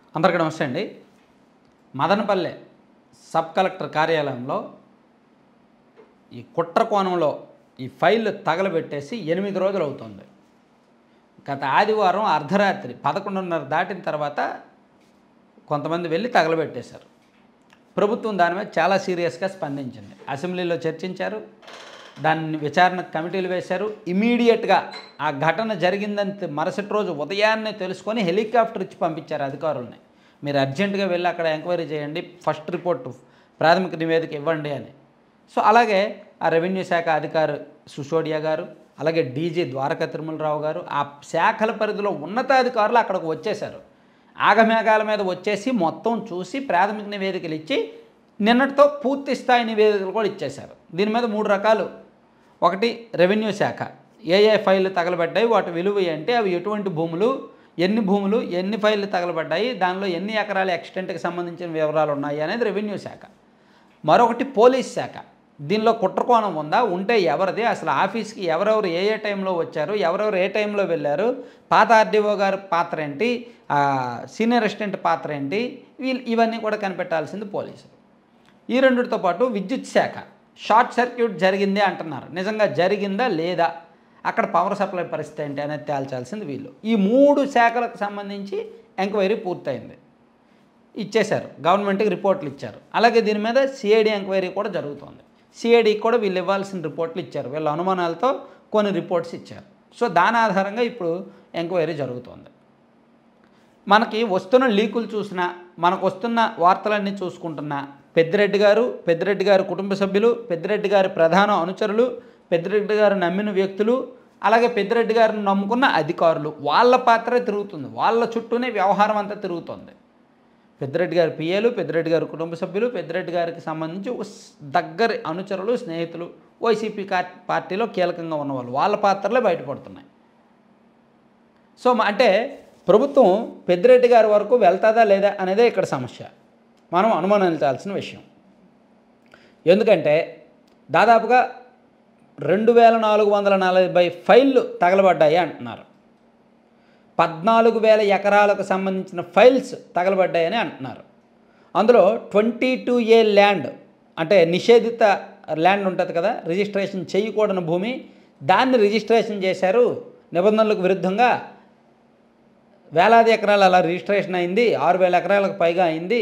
అందరికీ నమస్తే అండి. మదనపల్లె సబ్ కలెక్టర్ కార్యాలయంలో ఈ కుట్ర కోణంలో ఈ ఫైల్ తగలబెట్టేసి 8 రోజులు అవుతుంది. గత ఆదివారం అర్ధరాత్రి 11:30 దాటిన తర్వాత కొంతమంది వెళ్ళి తగలబెట్టేశారు. ప్రభుత్వం దాని మీద చాలా సీరియస్గా స్పందించింది. అసెంబ్లీలో చర్చించారు, దాన్ని విచారణ కమిటీలు వేశారు. ఇమీడియట్గా ఆ ఘటన జరిగిందని మరుసటి రోజు ఉదయాన్నే తెలుసుకొని హెలికాప్టర్ ఇచ్చి పంపించారు అధికారులని. మీరు అర్జెంటుగా వెళ్ళి అక్కడ ఎంక్వైరీ చేయండి, ఫస్ట్ రిపోర్టు ప్రాథమిక నివేదిక ఇవ్వండి అని. సో అలాగే ఆ రెవెన్యూ శాఖ అధికారి సుషోడియా గారు, అలాగే డీజీ ద్వారకా తిరుమలరావు గారు, ఆ శాఖల పరిధిలో ఉన్నతాధికారులు అక్కడికి వచ్చేశారు. ఆగమేఘాల మీద వచ్చేసి మొత్తం చూసి ప్రాథమిక నివేదికలు ఇచ్చి నిన్నటితో పూర్తి స్థాయి నివేదికలు కూడా ఇచ్చేశారు. దీని మీద 3 రకాలు. ఒకటి రెవెన్యూ శాఖ ఏ ఫైళ్ళు తగలబడ్డాయి, వాటి విలువ ఏంటి, అవి ఎటువంటి భూములు, ఎన్ని ఫైళ్ళు తగలబడ్డాయి, దానిలో ఎన్ని ఎకరాల ఎక్స్టెంట్కి సంబంధించిన వివరాలు ఉన్నాయి అనేది రెవెన్యూ శాఖ. మరొకటి పోలీస్ శాఖ. దీనిలో కుట్రకోణం ఉందా, ఉంటే ఎవరిది, అసలు ఆఫీస్కి ఎవరెవరు ఏ టైంలో వచ్చారు, ఎవరెవరు ఏ టైంలో వెళ్ళారు, పాత ఆర్డీఓ గారి పాత్ర ఏంటి, సీనియర్ అసిస్టెంట్ పాత్ర ఏంటి, ఇవన్నీ కూడా కనిపెట్టాల్సింది పోలీసులు. ఈ రెండిటితో పాటు విద్యుత్ శాఖ షార్ట్ సర్క్యూట్ జరిగింది అంటున్నారు. నిజంగా జరిగిందా లేదా, అక్కడ పవర్ సప్లై పరిస్థితి ఏంటి అనేది తేల్చాల్సింది వీళ్ళు. ఈ 3 శాఖలకు సంబంధించి ఎంక్వైరీ పూర్తయింది, ఇచ్చేశారు, గవర్నమెంట్కి రిపోర్ట్లు ఇచ్చారు. అలాగే దీని మీద సిఐడి ఎంక్వైరీ కూడా జరుగుతుంది. సిఐడికి కూడా వీళ్ళు ఇవ్వాల్సిన రిపోర్ట్లు ఇచ్చారు. వీళ్ళ అనుమానాలతో కొన్ని రిపోర్ట్స్ ఇచ్చారు. సో దాని ఆధారంగా ఇప్పుడు ఎంక్వైరీ జరుగుతోంది. మనకి వస్తున్న లీకులు చూసినా, మనకు వస్తున్న వార్తలన్నీ చూసుకుంటున్నా, పెద్దిరెడ్డి గారు కుటుంబ సభ్యులు, పెద్దిరెడ్డి గారి ప్రధాన అనుచరులు, పెద్దిరెడ్డి గారు నమ్మిన వ్యక్తులు, అలాగే పెద్దిరెడ్డి గారిని నమ్ముకున్న అధికారులు, వాళ్ళ పాత్రే తిరుగుతుంది, వాళ్ళ చుట్టూనే వ్యవహారం అంతా తిరుగుతుంది. పెద్దిరెడ్డి గారి పిఏలు, పెద్దిరెడ్డి గారి కుటుంబ సభ్యులు, పెద్దిరెడ్డి గారికి సంబంధించి దగ్గరి అనుచరులు, స్నేహితులు, వైసీపీ పార్టీలో కీలకంగా ఉన్నవాళ్ళు, వాళ్ళ పాత్రలే బయటపడుతున్నాయి. సో అంటే ప్రభుత్వం పెద్దిరెడ్డి గారి వరకు వెళ్తుందా లేదా అనేదే ఇక్కడ సమస్య, మనం అనుమానించాల్సిన విషయం. ఎందుకంటే దాదాపుగా 2440 ఫైళ్ళు తగలబడ్డాయి అంటున్నారు. 14,000 ఎకరాలకు సంబంధించిన ఫైల్స్ తగలబడ్డాయని అంటున్నారు. అందులో 22A ల్యాండ్, అంటే నిషేధిత ల్యాండ్ ఉంటుంది కదా, రిజిస్ట్రేషన్ చేయకూడని భూమి, దాన్ని రిజిస్ట్రేషన్ చేశారు నిబంధనలకు విరుద్ధంగా. వేలాది ఎకరాలు అలా రిజిస్ట్రేషన్ అయింది, 6,000 ఎకరాలకు పైగా అయింది.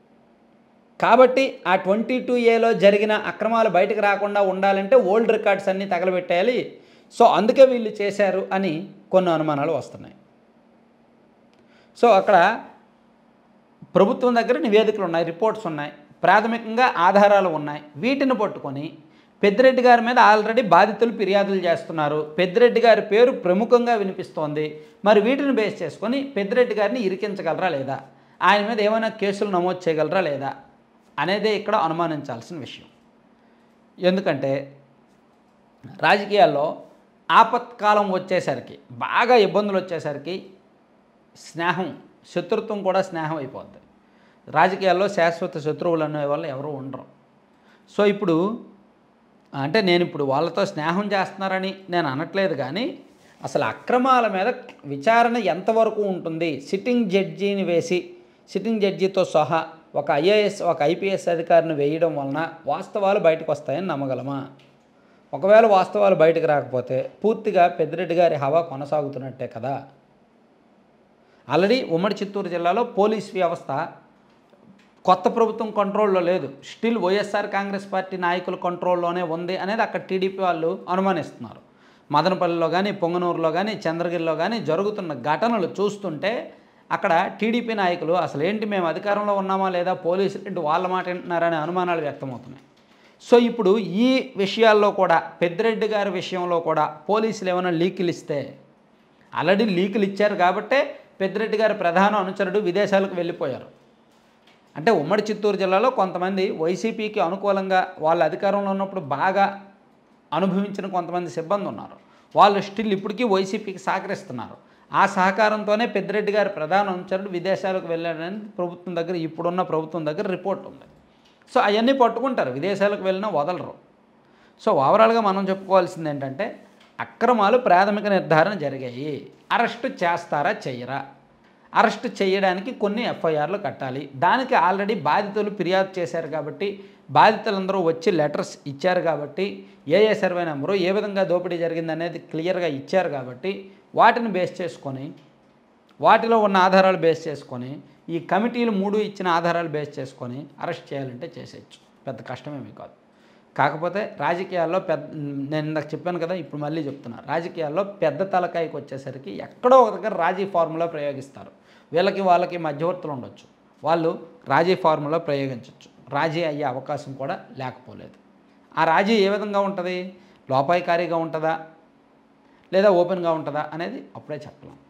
కాబట్టి ఆ 22Aలో జరిగిన అక్రమాలు బయటకు రాకుండా ఉండాలంటే ఓల్డ్ రికార్డ్స్ అన్నీ తగలబెట్టేయాలి. సో అందుకే వీళ్ళు చేశారు అని కొన్ని అనుమానాలు వస్తున్నాయి. సో అక్కడ ప్రభుత్వం దగ్గర నివేదికలు ఉన్నాయి, రిపోర్ట్స్ ఉన్నాయి, ప్రాథమికంగా ఆధారాలు ఉన్నాయి. వీటిని పట్టుకొని పెద్దిరెడ్డి గారి మీద ఆల్రెడీ బాధితులు ఫిర్యాదులు చేస్తున్నారు. పెద్దిరెడ్డి గారి పేరు ప్రముఖంగా వినిపిస్తోంది. మరి వీటిని బేస్ చేసుకొని పెద్దిరెడ్డి గారిని ఇరికించగలరా లేదా, ఆయన మీద ఏమైనా కేసులు నమోదు చేయగలరా లేదా అనేదే ఇక్కడ అనుమానించాల్సిన విషయం. ఎందుకంటే రాజకీయాల్లో ఆపత్కాలం వచ్చేసరికి, బాగా ఇబ్బందులు వచ్చేసరికి శత్రుత్వం కూడా స్నేహం అయిపోద్ది. రాజకీయాల్లో శాశ్వత శత్రువులు అనే వాళ్ళు ఎవరు ఉండరు. సో ఇప్పుడు అంటే నేను ఇప్పుడు వాళ్ళతో స్నేహం చేస్తున్నారని నేను అనట్లేదు, కానీ అసలు అక్రమాల మీద విచారణ ఎంతవరకు ఉంటుంది, సిట్టింగ్ జడ్జిని వేసి, సిట్టింగ్ జడ్జితో సహా ఒక ఐఏఎస్ ఒక ఐపీఎస్ అధికారిని వేయడం వలన వాస్తవాలు బయటకు వస్తాయని నమ్మగలమా? ఒకవేళ వాస్తవాలు బయటకు రాకపోతే పూర్తిగా పెద్దిరెడ్డి గారి హవా కొనసాగుతున్నట్టే కదా. ఆల్రెడీ ఉమ్మడి చిత్తూరు జిల్లాలో పోలీస్ వ్యవస్థ కొత్త ప్రభుత్వం కంట్రోల్లో లేదు, స్టిల్ వైఎస్ఆర్ కాంగ్రెస్ పార్టీ నాయకుల కంట్రోల్లోనే ఉంది అనేది అక్కడ టీడీపీ వాళ్ళు అనుమానిస్తున్నారు. మదనపల్లిలో కానీ, పొంగనూరులో కానీ, చంద్రగిరిలో కానీ జరుగుతున్న ఘటనలు చూస్తుంటే అక్కడ టీడీపీ నాయకులు అసలు ఏంటి, మేము అధికారంలో ఉన్నామా లేదా, పోలీసులు ఏంటి వాళ్ళ మాట వింటున్నారనే అనుమానాలు వ్యక్తమవుతున్నాయి. సో ఇప్పుడు ఈ విషయాల్లో కూడా, పెద్దిరెడ్డి గారి విషయంలో కూడా పోలీసులు ఏమైనా లీకులు ఇస్తే, ఆల్రెడీ లీకులు ఇచ్చారు కాబట్టే పెద్దిరెడ్డి గారి ప్రధాన అనుచరుడు విదేశాలకు వెళ్ళిపోయారు. అంటే ఉమ్మడి చిత్తూరు జిల్లాలో కొంతమంది వైసీపీకి అనుకూలంగా వాళ్ళ అధికారంలో ఉన్నప్పుడు బాగా అనుభవించిన కొంతమంది సిబ్బంది ఉన్నారు. వాళ్ళు స్టిల్ ఇప్పటికీ వైసీపీకి సహకరిస్తున్నారు. ఆ సహకారంతోనే పెద్దిరెడ్డి గారి ప్రధాన అనుచరుడు విదేశాలకు వెళ్ళాడని ప్రభుత్వం దగ్గర, ఇప్పుడున్న ప్రభుత్వం దగ్గర రిపోర్ట్ ఉంది. సో అవన్నీ పట్టుకుంటారు, విదేశాలకు వెళ్ళినా వదలరు. సో ఓవరాల్గా మనం చెప్పుకోవాల్సింది ఏంటంటే, అక్రమాలు ప్రాథమిక నిర్ధారణ జరిగాయి, అరెస్టు చేస్తారా చెయ్యరా, అరెస్ట్ చేయడానికి కొన్ని ఎఫ్ఐఆర్లు కట్టాలి. దానికి ఆల్రెడీ బాధితులు ఫిర్యాదు చేశారు కాబట్టి, బాధితులందరూ వచ్చి లెటర్స్ ఇచ్చారు కాబట్టి, ఏ సర్వే నెంబరు ఏ విధంగా దోపిడీ జరిగిందనేది క్లియర్గా ఇచ్చారు కాబట్టి, వాటిని బేస్ చేసుకొని, వాటిలో ఉన్న ఆధారాలు బేస్ చేసుకొని, ఈ కమిటీలు 3 ఇచ్చిన ఆధారాలు బేస్ చేసుకొని అరెస్ట్ చేయాలంటే చేసేయచ్చు. పెద్ద కష్టమేమీ కాదు. కాకపోతే రాజకీయాల్లో నేను ఇందాక చెప్పాను కదా, ఇప్పుడు మళ్ళీ చెప్తున్నా, రాజకీయాల్లో పెద్ద తలకాయకి వచ్చేసరికి ఎక్కడో ఒక దగ్గర రాజీ ఫార్ములా ప్రయోగిస్తారు. వీళ్ళకి వాళ్ళకి మధ్యవర్తులు ఉండొచ్చు, వాళ్ళు రాజీ ఫార్ములా ప్రయోగించవచ్చు. రాజీ అయ్యే అవకాశం కూడా లేకపోలేదు. ఆ రాజీ ఏ విధంగా ఉంటుంది, లోపాయికారిగా ఉంటుందా లేదా ఓపెన్గా ఉంటుందా అనేది అప్పుడే చెప్పలేం.